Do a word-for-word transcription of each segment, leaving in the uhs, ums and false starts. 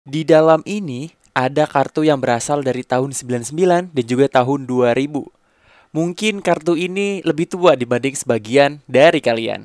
Di dalam ini ada kartu yang berasal dari tahun sembilan puluh sembilan dan juga tahun dua ribu. Mungkin kartu ini lebih tua dibanding sebagian dari kalian.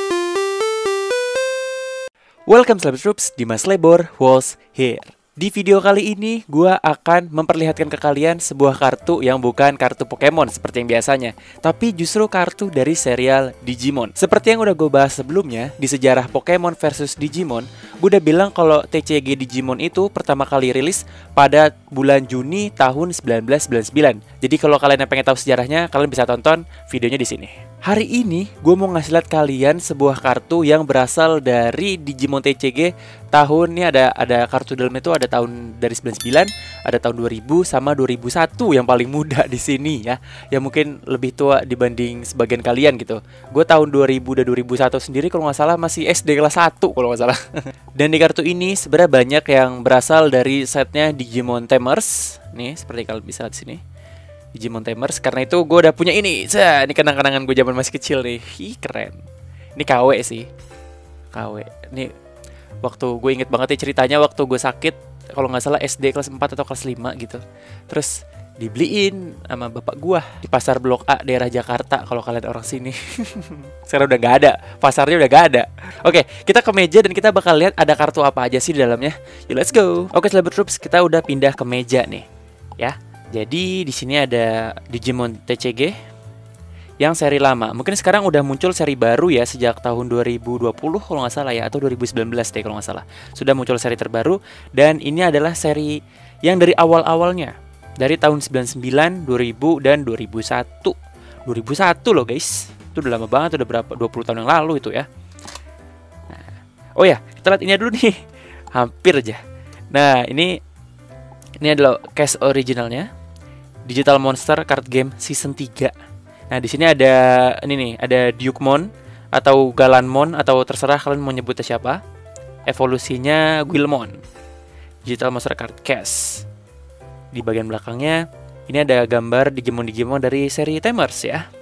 Welcome Slab Troops, Dimas Lebor was here. Di video kali ini, gue akan memperlihatkan ke kalian sebuah kartu yang bukan kartu Pokemon seperti yang biasanya, tapi justru kartu dari serial Digimon. Seperti yang udah gue bahas sebelumnya, di sejarah Pokemon versus Digimon, gue udah bilang kalau T C G Digimon itu pertama kali rilis pada bulan Juni tahun seribu sembilan ratus sembilan puluh sembilan. Jadi kalau kalian yang pengen tahu sejarahnya, kalian bisa tonton videonya di sini. Hari ini, gue mau ngasih lihat kalian sebuah kartu yang berasal dari Digimon T C G tahun ini ada ada kartu dalamnya itu ada tahun dari sembilan puluh sembilan, ada tahun dua ribu sama dua ribu satu yang paling muda di sini ya. Yang mungkin lebih tua dibanding sebagian kalian gitu. Gue tahun dua ribu dan dua ribu satu sendiri kalau nggak salah masih S D kelas satu kalau nggak salah. Dan di kartu ini sebenarnya banyak yang berasal dari setnya Digimon Tamers. Nih, seperti kalian bisa lihat di sini. Digimon Tamers, karena itu gue udah punya ini. Zah, ini kenang-kenangan gue zaman masih kecil nih. Ih, keren. Ini K W sih. K W. Ini waktu gue inget banget ya ceritanya waktu gue sakit, kalau nggak salah S D kelas empat atau kelas lima gitu. Terus dibeliin sama bapak gue di pasar Blok A daerah Jakarta kalau kalian orang sini. Sekarang udah nggak ada, pasarnya udah nggak ada. Oke, kita ke meja dan kita bakal lihat ada kartu apa aja sih di dalamnya. Yuk, let's go. Oke, Slab Troops, kita udah pindah ke meja nih, ya. Jadi di sini ada Digimon T C G yang seri lama. Mungkin sekarang udah muncul seri baru ya sejak tahun dua ribu dua puluh kalau nggak salah ya, atau dua ribu sembilan belas deh kalau nggak salah. Sudah muncul seri terbaru dan ini adalah seri yang dari awal-awalnya. Dari tahun sembilan puluh sembilan, dua ribu dan dua ribu satu. dua ribu satu loh guys. Itu udah lama banget, udah berapa dua puluh tahun yang lalu itu ya. Nah, oh ya, kita lihat ini dulu nih. Hampir aja. Nah, ini ini adalah case originalnya. Digital Monster Card Game Season tiga. Nah, di sini ada ini nih, ada Dukemon atau Galanmon atau terserah kalian mau nyebutnya siapa. Evolusinya Guilmon. Digital Monster Card Case. Di bagian belakangnya ini ada gambar Digimon-Digimon dari seri Tamers ya.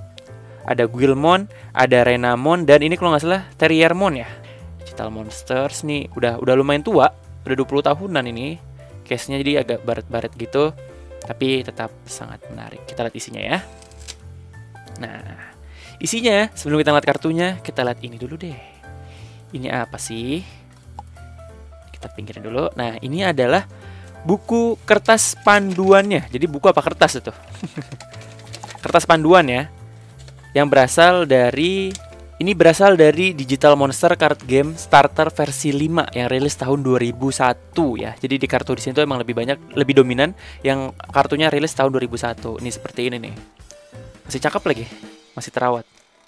Ada Guilmon, ada Renamon, dan ini kalau nggak salah Terriermon ya. Digital Monsters nih udah udah lumayan tua, udah dua puluh tahunan ini. Case-nya jadi agak baret-baret gitu. Tapi tetap sangat menarik. Kita lihat isinya ya. Nah, isinya sebelum kita lihat kartunya, kita lihat ini dulu deh. Ini apa sih? Kita pinggirin dulu. Nah, ini adalah buku kertas panduannya. Jadi buku apa kertas itu? Kertas panduan ya. Yang berasal dari Ini berasal dari Digital Monster Card Game Starter versi lima yang rilis tahun dua ribu satu ya. Jadi di kartu di sini tuh emang lebih banyak, lebih dominan yang kartunya rilis tahun dua ribu satu. Ini seperti ini nih. Masih cakep lagi, masih terawat.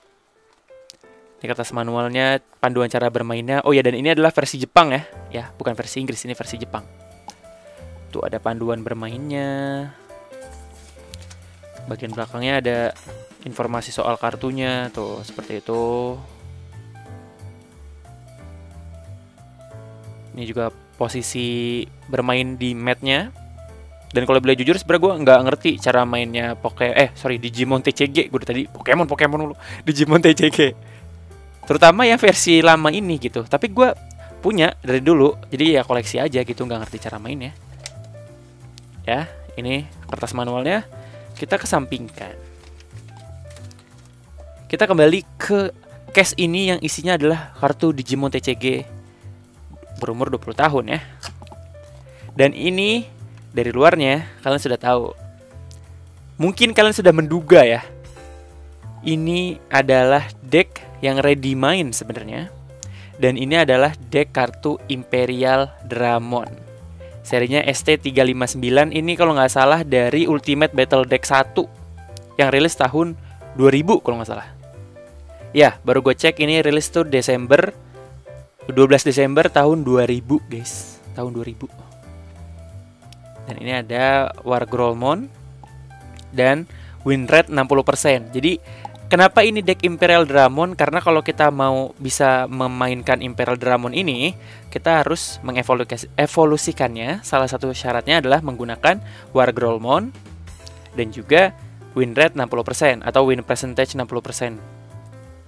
Ini kertas manualnya, panduan cara bermainnya. Oh ya, dan ini adalah versi Jepang ya. Ya, bukan versi Inggris, ini versi Jepang. Tuh ada panduan bermainnya. Bagian belakangnya ada informasi soal kartunya, tuh seperti itu. Ini juga posisi bermain di matnya. Dan kalau boleh jujur sebenarnya gue nggak ngerti cara mainnya Poke eh sorry Digimon T C G. Gue tadi Pokemon Pokemon dulu Digimon T C G. Terutama ya versi lama ini gitu. Tapi gue punya dari dulu, jadi ya koleksi aja gitu, nggak ngerti cara mainnya. Ya, ini kertas manualnya kita kesampingkan. Kita kembali ke case ini yang isinya adalah kartu Digimon T C G berumur dua puluh tahun ya. Dan ini dari luarnya kalian sudah tahu. Mungkin kalian sudah menduga ya. Ini adalah deck yang ready main sebenarnya. Dan ini adalah deck kartu Imperial Dramon. Serinya S T tiga lima sembilan, ini kalau nggak salah dari Ultimate Battle Deck satu yang rilis tahun dua ribu kalau nggak salah. Ya, baru gue cek ini rilis tuh Desember dua belas Desember tahun dua ribu, guys. Tahun dua ribu. Dan ini ada Wargrolmon dan win rate enam puluh persen. Jadi, kenapa ini deck Imperial Dramon? Karena kalau kita mau bisa memainkan Imperial Dramon ini, kita harus mengevolusikannya. Salah satu syaratnya adalah menggunakan Wargrolmon dan juga win rate enam puluh persen atau win percentage enam puluh persen.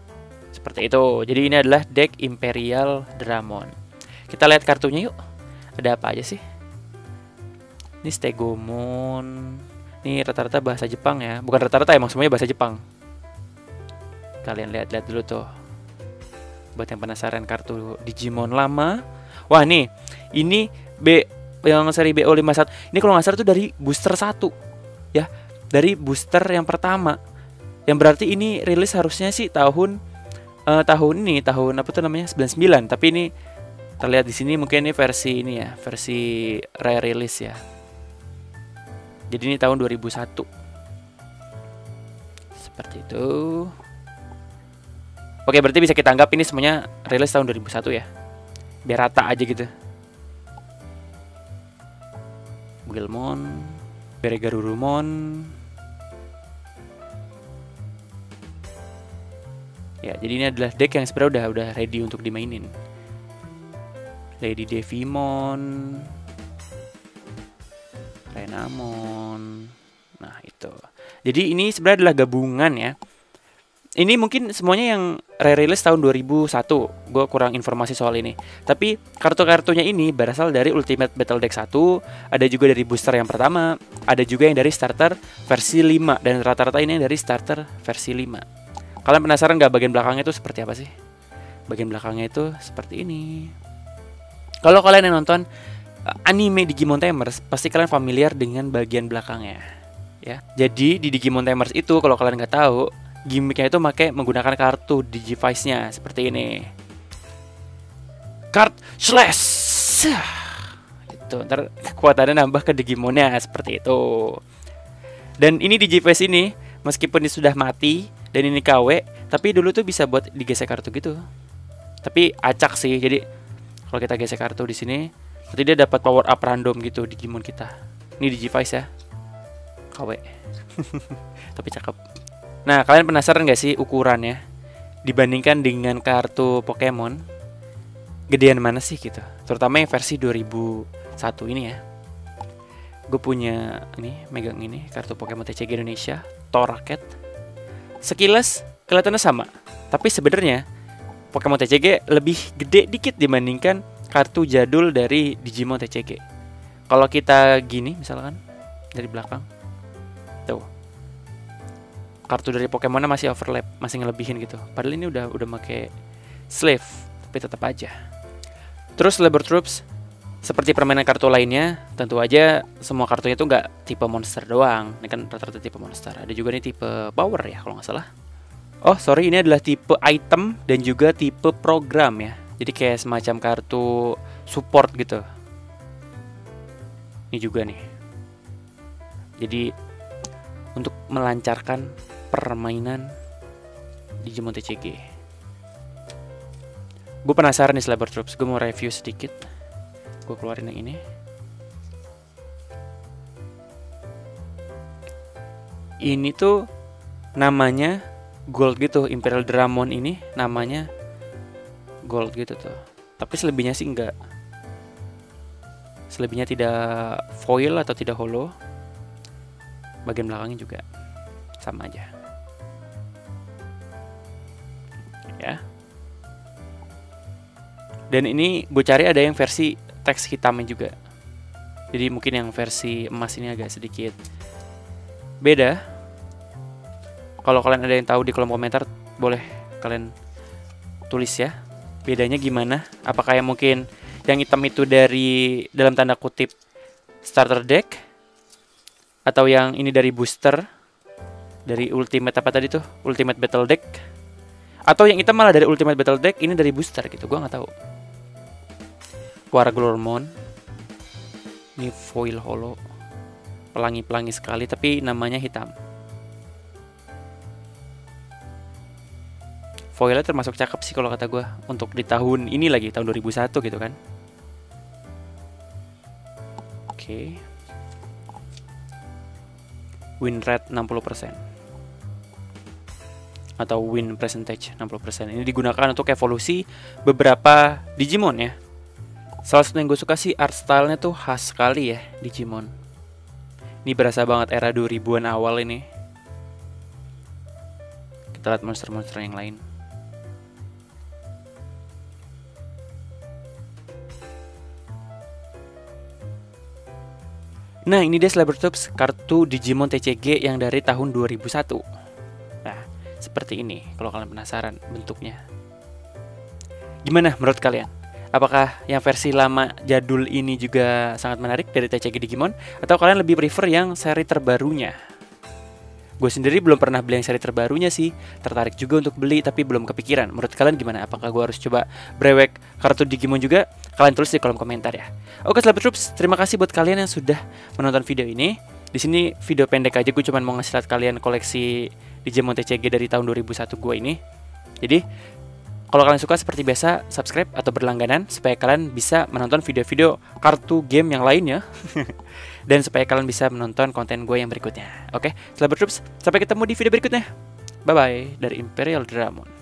Seperti itu. Jadi ini adalah deck Imperial Dramon. Kita lihat kartunya yuk. Ada apa aja sih? Ini Stegomon. Ini rata-rata bahasa Jepang ya. Bukan rata-rata, emang semuanya bahasa Jepang. Kalian lihat-lihat dulu tuh. Buat yang penasaran kartu Digimon lama. Wah nih, ini B yang seri B O lima puluh satu. Ini kalau nggak salah tuh dari booster satu. Ya, dari booster yang pertama. Yang berarti ini rilis harusnya sih tahun uh, tahun ini, tahun apa tuh namanya? sembilan puluh sembilan. Tapi ini terlihat di sini mungkin ini versi ini ya, versi re-release ya. Jadi ini tahun dua ribu satu. Seperti itu. Oke, berarti bisa kita anggap ini semuanya rilis tahun dua ribu satu ya. Biar rata aja gitu. Bugelmon, Beregarurumon. Ya, jadi ini adalah deck yang sebenarnya udah udah ready untuk dimainin. Lady Devimon, Renamon. Nah, itu. Jadi ini sebenarnya adalah gabungan ya. Ini mungkin semuanya yang re-release tahun dua ribu satu. Gue kurang informasi soal ini. Tapi kartu-kartunya ini berasal dari Ultimate Battle Deck satu, ada juga dari booster yang pertama, ada juga yang dari starter versi lima, dan rata-rata ini yang dari starter versi lima. Kalian penasaran nggak bagian belakangnya itu seperti apa sih? Bagian belakangnya itu seperti ini. Kalau kalian yang nonton anime Digimon Tamers, pasti kalian familiar dengan bagian belakangnya, ya. Jadi di Digimon Tamers itu, kalau kalian nggak tahu, gimmicknya itu pakai menggunakan kartu Digivice-nya seperti ini. Card slash. Itu ntar kekuatannya nambah ke Digimonnya seperti itu. Dan ini Digivice ini, meskipun ini sudah mati dan ini K W, tapi dulu tuh bisa buat digesek kartu gitu. Tapi acak sih. Jadi kalau kita gesek kartu di sini, nanti dia dapat power up random gitu Digimon kita. Ini Digivice ya, K W. Tapi cakep. Nah, kalian penasaran gak sih ukurannya dibandingkan dengan kartu Pokemon? Gedean mana sih gitu? Terutama yang versi dua ribu satu ini ya. Gue punya ini, megang ini kartu Pokemon T C G Indonesia, Torracat. Sekilas kelihatannya sama, tapi sebenarnya Pokemon T C G lebih gede dikit dibandingkan kartu jadul dari Digimon T C G. Kalau kita gini misalkan dari belakang, tuh. Kartu dari Pokemonnya masih overlap, masih ngelebihin gitu. Padahal ini udah udah pakai sleeve, tapi tetap aja. Terus Labor Troops, seperti permainan kartu lainnya, tentu aja semua kartunya itu nggak tipe monster doang. Ini kan rata-rata tipe monster. Ada juga nih tipe power ya kalau nggak salah. Oh sorry, ini adalah tipe item dan juga tipe program ya. Jadi kayak semacam kartu support gitu. Ini juga nih. Jadi untuk melancarkan permainan Digimon T C G. Gue penasaran nih Labor Troops, gue mau review sedikit. Gue keluarin yang ini. Ini tuh namanya Gold gitu, Imperial Dramon ini namanya Gold gitu tuh. Tapi selebihnya sih enggak. Selebihnya tidak foil atau tidak holo. Bagian belakangnya juga sama aja. Ya. Dan ini gue cari ada yang versi teks hitamnya juga. Jadi mungkin yang versi emas ini agak sedikit beda. Kalau kalian ada yang tahu di kolom komentar, boleh kalian tulis ya. Bedanya gimana? Apakah yang mungkin yang hitam itu dari dalam tanda kutip starter deck, atau yang ini dari booster, dari ultimate apa tadi tuh, ultimate battle deck, atau yang hitam malah dari ultimate battle deck ini dari booster gitu, gua nggak tahu. Warglormon, ini foil holo, pelangi-pelangi sekali tapi namanya hitam. Foilnya termasuk cakep sih kalau kata gue, untuk di tahun ini lagi, tahun dua ribu satu gitu kan. Oke. Okay. Win rate enam puluh persen. Atau win percentage enam puluh persen. Ini digunakan untuk evolusi beberapa Digimon ya. Salah satu yang gue suka sih art style-nya tuh khas sekali ya Digimon. Ini berasa banget era dua ribuan awal ini. Kita lihat monster-monster yang lain. Nah, ini dia Celeber Troops kartu Digimon T C G yang dari tahun dua ribu satu. Nah, seperti ini kalau kalian penasaran bentuknya. Gimana menurut kalian? Apakah yang versi lama jadul ini juga sangat menarik dari T C G Digimon? Atau kalian lebih prefer yang seri terbarunya? Gue sendiri belum pernah beli yang seri terbarunya sih. Tertarik juga untuk beli tapi belum kepikiran. Menurut kalian gimana? Apakah gue harus coba brewek kartu Digimon juga? Kalian tulis di kolom komentar ya. Oke Celeber Troops, terima kasih buat kalian yang sudah menonton video ini. Di sini video pendek aja, gue cuma mau ngasih lihat kalian koleksi Digimon T C G dari tahun dua ribu satu gue ini. Jadi kalau kalian suka seperti biasa, subscribe atau berlangganan supaya kalian bisa menonton video-video kartu game yang lainnya. Dan supaya kalian bisa menonton konten gue yang berikutnya. Oke, Celeber Troops, sampai ketemu di video berikutnya. Bye-bye dari Imperial Dramon.